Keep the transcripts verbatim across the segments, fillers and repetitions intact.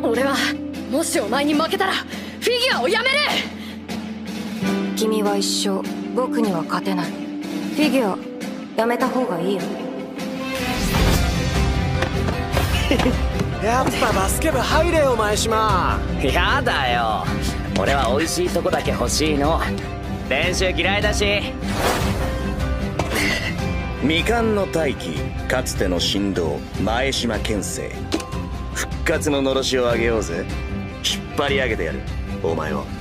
俺はもしお前に負けたらフィギュアをやめる。 君は一生僕には勝てない。フィギュアやめた方がいいよ。 やっぱバスケ部入れよ前島。 やだよ、俺は美味しいとこだけ欲しいの。練習嫌いだし。 未完の大器、かつての神童前島健生、復活ののろしをあげようぜ。引っ張り上げてやるお前を。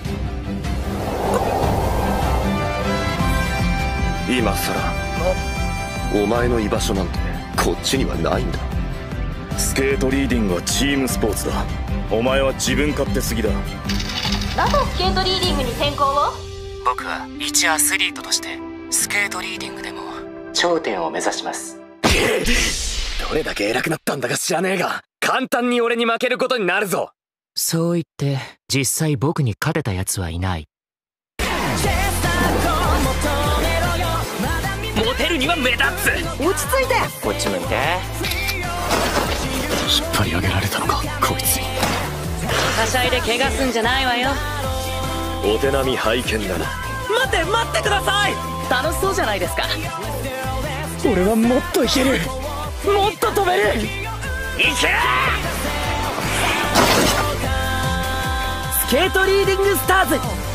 今さらお前の居場所なんてこっちにはないんだ。 スケートリーディングはチームスポーツだ。お前は自分勝手すぎだ。 なぜスケートリーディングに転向を？ 僕は一アスリートとしてスケートリーディングでも頂点を目指します。 どれだけ偉くなったんだか知らねえが、簡単に俺に負けることになるぞ。 そう言って実際僕に勝てた奴はいない。モテるには目立つ。 落ち着いて。 こっち向いて。 引っ張り上げられたのかこいつに。 はしゃいで怪我すんじゃないわよ。 お手並み拝見だな。 待って待ってください。楽しそうじゃないですか。 俺はもっといける。もっと飛べる。いけ！ スケートリーディングスターズ。